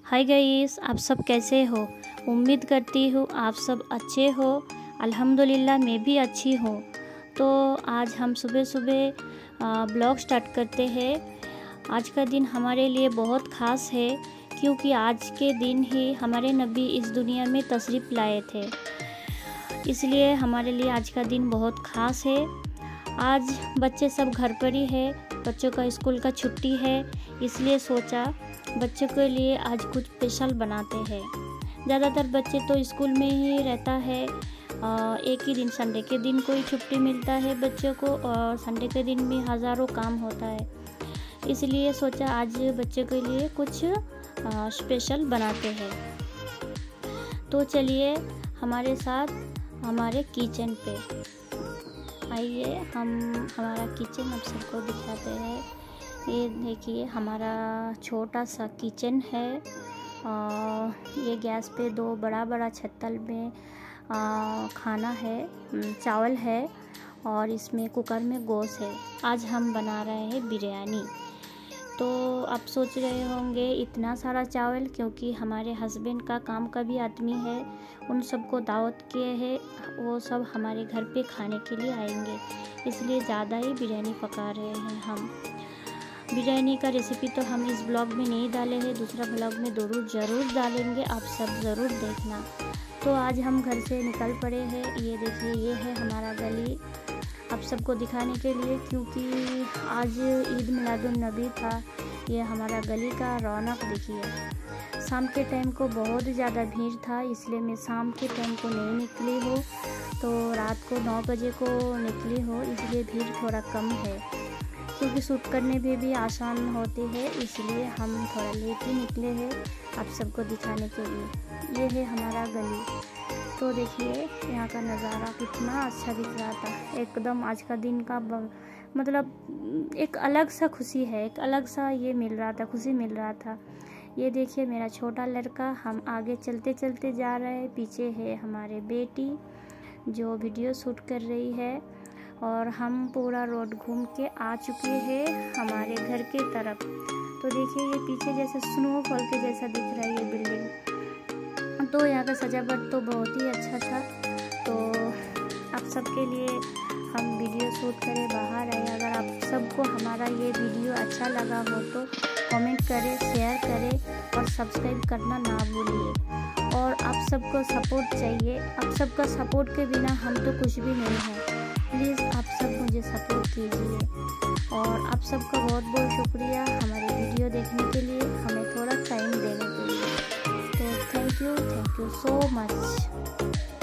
Hi guys, आप सब कैसे हो। उम्मीद करती हूँ आप सब अच्छे हो। अल्हम्दुलिल्लाह मैं भी अच्छी हूँ। तो आज हम सुबह सुबह ब्लॉग स्टार्ट करते हैं। आज का दिन हमारे लिए बहुत ख़ास है क्योंकि आज के दिन ही हमारे नबी इस दुनिया में तशरीफ़ लाए थे, इसलिए हमारे लिए आज का दिन बहुत ख़ास है। आज बच्चे सब घर पर ही है, बच्चों का स्कूल का छुट्टी है, इसलिए सोचा बच्चों के लिए आज कुछ स्पेशल बनाते हैं। ज़्यादातर बच्चे तो स्कूल में ही रहता है, एक ही दिन संडे के दिन को ही छुट्टी मिलता है बच्चों को, और संडे के दिन भी हज़ारों काम होता है, इसलिए सोचा आज बच्चों के लिए कुछ स्पेशल बनाते हैं। तो चलिए हमारे साथ हमारे किचन पे आइए, हम हमारा किचन आप सबको दिखाते हैं। ये देखिए हमारा छोटा सा किचन है। ये गैस पे दो बड़ा बड़ा छत्तल में खाना है, चावल है, और इसमें कुकर में गोश्त है। आज हम बना रहे हैं बिरयानी। तो आप सोच रहे होंगे इतना सारा चावल, क्योंकि हमारे हस्बैंड का काम का भी आदमी है, उन सबको दावत किए हैं, वो सब हमारे घर पे खाने के लिए आएंगे, इसलिए ज़्यादा ही बिरयानी पका रहे हैं हम। बिरयानी का रेसिपी तो हम इस ब्लॉग में नहीं डाले हैं, दूसरा ब्लॉग में ज़रूर डालेंगे, आप सब ज़रूर देखना। तो आज हम घर से निकल पड़े हैं। ये देखिए ये है हमारा गली, आप सबको दिखाने के लिए, क्योंकि आज ईद मिलादुन नबी था। ये हमारा गली का रौनक देखिए। शाम के टाइम को बहुत ज़्यादा भीड़ था, इसलिए मैं शाम के टाइम को नहीं निकली हूँ, तो रात को 9 बजे को निकली हूँ, इसलिए भीड़ थोड़ा कम है, क्योंकि शूट करने में भी आसान होती है, इसलिए हम थोड़ा लेट ही निकले हैं आप सबको दिखाने के लिए। ये है हमारा गली। तो देखिए यहाँ का नज़ारा कितना अच्छा दिख रहा था एकदम। आज का दिन का मतलब एक अलग सा खुशी है, एक अलग सा ये मिल रहा था, खुशी मिल रहा था। ये देखिए मेरा छोटा लड़का, हम आगे चलते चलते जा रहे हैं, पीछे है हमारे बेटी जो वीडियो शूट कर रही है, और हम पूरा रोड घूम के आ चुके हैं हमारे घर के तरफ। तो देखिए ये पीछे जैसे स्नोफॉल के जैसा दिख रहा है ये बिल्डिंग। तो यहाँ का सजावट तो बहुत ही अच्छा था। तो आप सबके लिए हम वीडियो शूट करें, बाहर आए। अगर आप सबको हमारा ये वीडियो अच्छा लगा हो तो कमेंट करें, शेयर करें और सब्सक्राइब करना ना भूलिए। और आप सबको सपोर्ट चाहिए, आप सबका सपोर्ट के बिना हम तो कुछ भी नहीं है। प्लीज़ आप सब मुझे सपोर्ट कीजिए, और आप सबका बहुत बहुत शुक्रिया हमारे वीडियो देखने के लिए, हमें थोड़ा टाइम देने के लिए। तो थैंक यू सो मच।